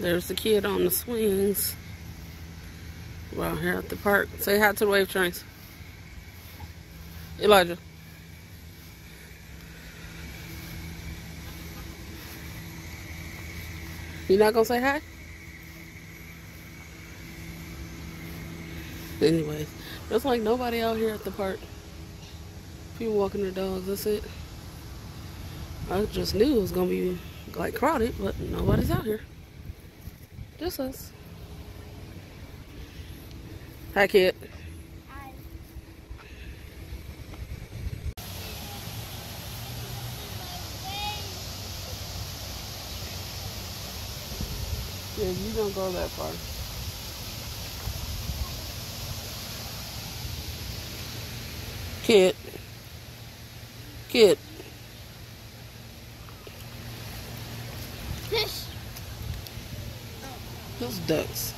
There's the kid on the swings. We're out here at the park. Say hi to the Wavetrains. Elijah. You not gonna say hi? Anyways, there's like nobody out here at the park. People walking their dogs, that's it. I just knew it was gonna be like crowded, but nobody's out here. Just us. Hi, kid. Hi. Yeah, you don't go that far. Kid. Kid. Fish. Those ducks.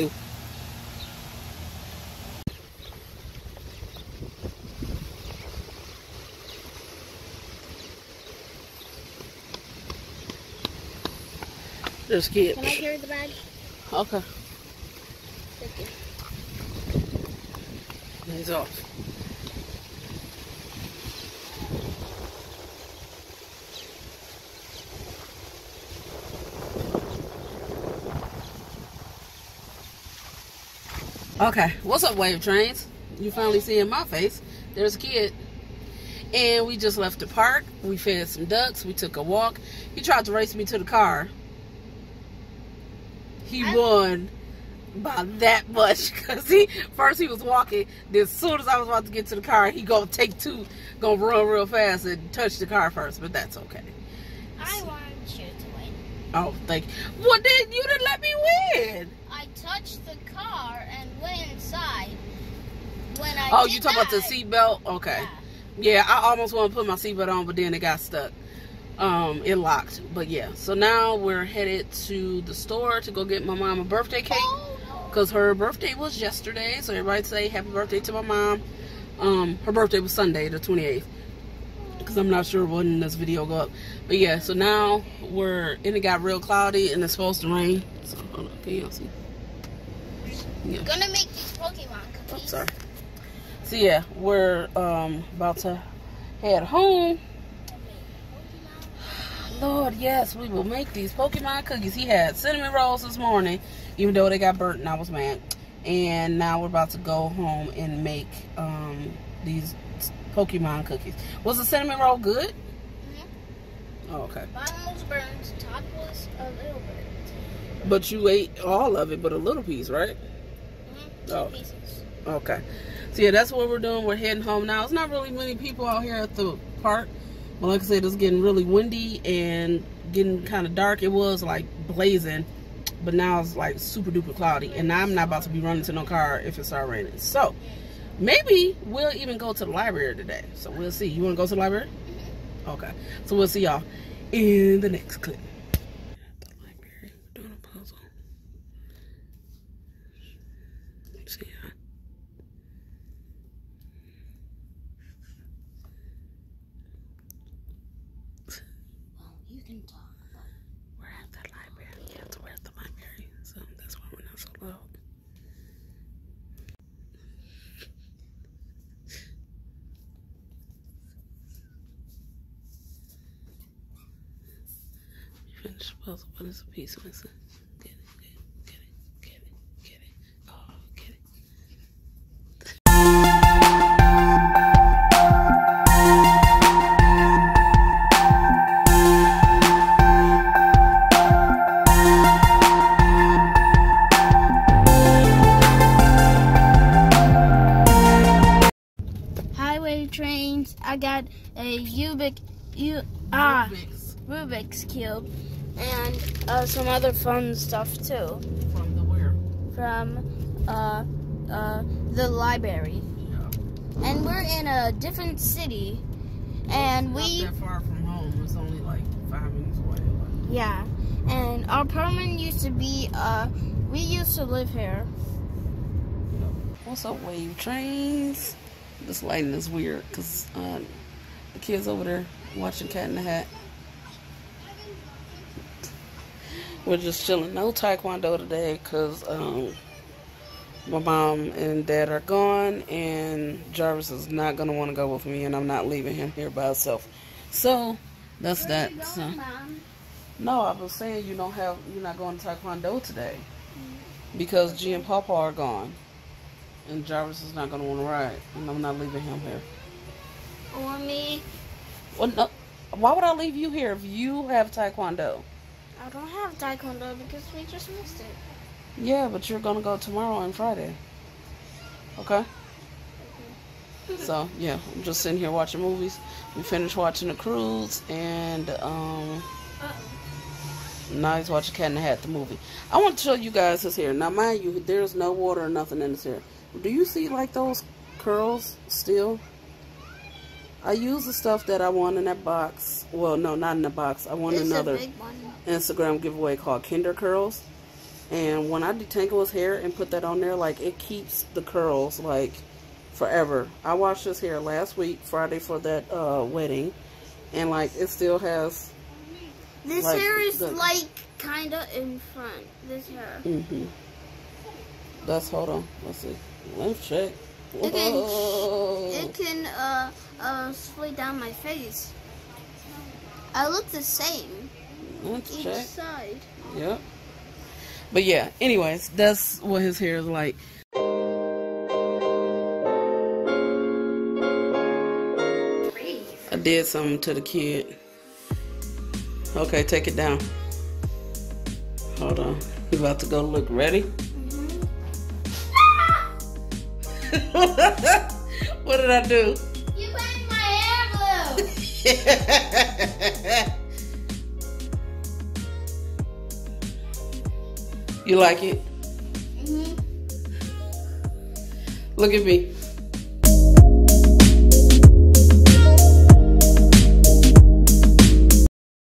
There's kid. Can I carry the bag? Okay. Thank you. He's off. Okay, what's up, Wavetrains? You finally seeing my face. There's a kid. And we just left the park. We fed some ducks. We took a walk. He tried to race me to the car. He won by that much. Because first he was walking. Then as soon as I was about to get to the car, he gonna take two. Gonna run real fast and touch the car first. But that's okay. I want you to win. Oh, thank you. Well, then you didn't let me win. I touched the car and went inside. When I Oh, you talking about the seatbelt? Okay. Yeah. Yeah, I almost want to put my seatbelt on, but then it got stuck. It locked. But yeah, so now we're headed to the store to go get my mom a birthday cake. Because her birthday was yesterday. So everybody say happy birthday to my mom. Her birthday was Sunday, the 28th. Because I'm not sure when this video go up. But yeah, so now it got real cloudy and it's supposed to rain. So hold on, can y'all see? Yeah. I'm gonna make these Pokemon cookies. Oh, sorry. So yeah, we're about to head home. Lord, yes, we will make these Pokemon cookies. He had cinnamon rolls this morning, even though they got burnt and I was mad. And now we're about to go home and make these Pokemon cookies. Was the cinnamon roll good? Mm-hmm. Oh, okay. Bottom was burnt, top was a little burnt. But you ate all of it, but a little piece, right? Mm-hmm. Oh. 2 pieces. Okay. So yeah, that's what we're doing. We're heading home now. It's not really many people out here at the park. But like I said, it's getting really windy and getting kind of dark. It was like blazing, but now it's like super duper cloudy. And I'm not about to be running to no car if it starts raining. So maybe we'll even go to the library today. So we'll see. You want to go to the library? Okay. So we'll see y'all in the next clip. The library, we're doing a puzzle. See ya. You can talk about it. We're at the library. Yeah, so we're at the library. So that's why we're not so loud. You finished the puzzle. What is the piece missing? Get it, get it, get it, get it, get it. Oh, get it. Trains. I got a Rubik's Cube and some other fun stuff too. From the where? From the library. Yeah. And we're in a different city, and It's not that far from home. It's only like 5 minutes away. Yeah, and our apartment used to be we used to live here. What's up, Wavetrains? This lighting is weird because the kids over there watching Cat in the Hat. We're just chilling. No taekwondo today because my mom and dad are gone, and Jarvis is not going to want to go with me, and I'm not leaving him here by himself. So that's that. So, no, I was saying you're not going to taekwondo today because G and Papa are gone, and Jarvis is not going to want to ride, and I'm not leaving him here. Or me. Well, no. Why would I leave you here if you have taekwondo? I don't have taekwondo because we just missed it. Yeah, but you're gonna go tomorrow and Friday. Okay? So, yeah, I'm just sitting here watching movies. We finished watching The Cruise, and now he's watching Cat in the Hat, the movie. I want to show you guys his hair. Now, mind you, there's no water or nothing in his hair. Do you see, like, those curls still? I use the stuff that I won in that box. Well, no, not in the box. I won another Instagram giveaway called Kinder Curls. And when I detangle his hair and put that on there, like, it keeps the curls, like, forever. I washed his hair last week, Friday, for that wedding. And, like, it still has... This like, hair is, like, kind of in front. This hair. Mm-hmm. That's, hold on. Let's see. Let's check. It can split down my face. I look the same. Let's each check. Side. Yep. But yeah, anyways, that's what his hair is like. I did something to the kid. Okay, take it down. Hold on. You about to go look. Ready? What did I do? You made my hair blue. You like it? Mm-hmm. Look at me.